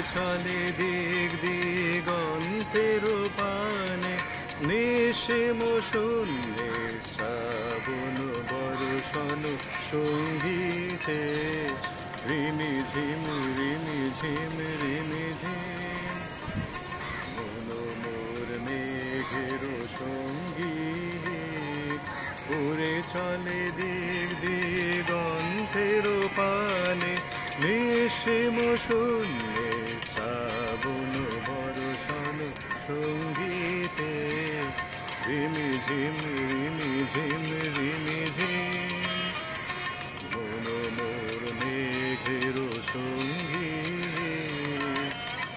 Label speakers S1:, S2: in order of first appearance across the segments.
S1: চলে দিক দিগন্তের পানে, নিশিম শূন্যে শ্রাবণ বর্ষণ সঙ্গীতে, রিমি ঝিম রিমি ঝিম রিমি ঝিম। মন মোর মেঘের সঙ্গীত, উড়ে চলে দিক দিগন্তের পানে, নিশিম শূন্যে শ্রাবণ বর্ষণ সঙ্গীতে, রিমি ঝিম রিমি ঝিম রিমি ঝিম। মন মোর মেঘের সঙ্গীত।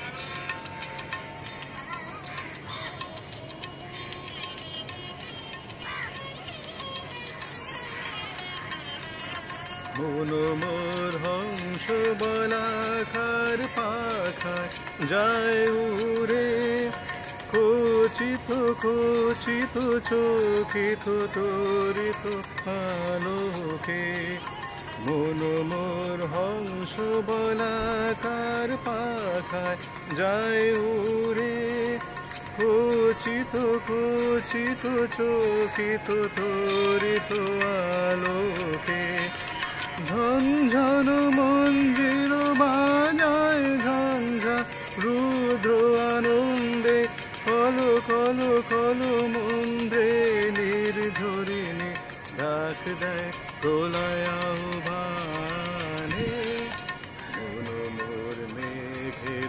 S1: মন মোর হংস বলাকার পাখায় যায় উড়ে, খচিত খচিত চকিত তরিত আলোকে। মন মোর হংস বলাকার পাখায় যায় উড়ে, খচিত খচিত চকিত তরিত আলোকে। ঝঞ্ঝন মঞ্জির বাজায় ঝঞ্ঝা রুদ্র আনন্দে, কল কল কল মন্দ্রে নির্ঝরিণী ডাক দেয় প্রলয় আহ্বানে। মন মোর মেঘের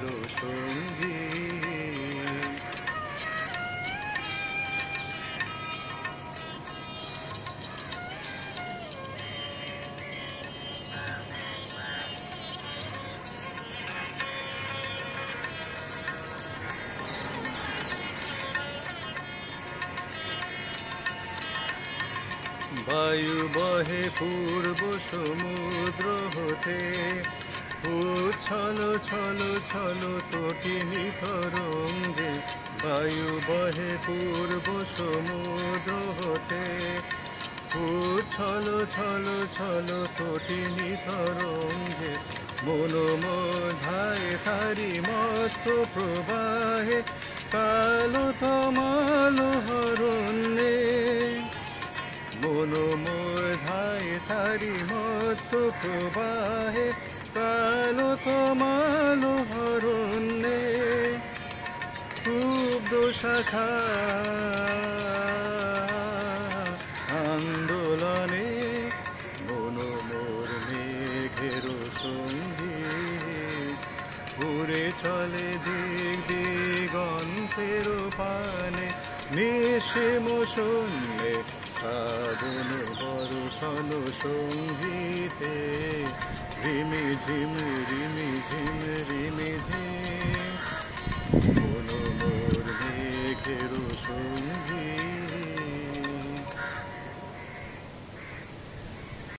S1: সঙ্গীত। বায়ু বহে পূর্ব সমুদ্র হতে, উচ্ছল ছল ছল তটিনী তরঙ্গে। বায়ু বহে পূর্ব সমুদ্র হতে, উচ্ছল ছল ছল তটিনী তরঙ্গে। মন মোধায় তারি মস্ত প্রবাহে, কালো তমাল হরণ্যে। মন মোধায় তারি মস্ত প্রবাহে, কালো তমাল হরণ্যে। ক্ষুব্ধ শাখা আন্দোলনে, মন মোর মেঘের সঙ্গীত। উড়ে চলে দিক দিগন্তের পানে, নিশিম শূন্যে শ্রাবণ বর্ষণ সঙ্গীতে, রিমি ঝিম রিমি ঝিম রিমি ঝিম। মন মোর মেঘের সঙ্গীত।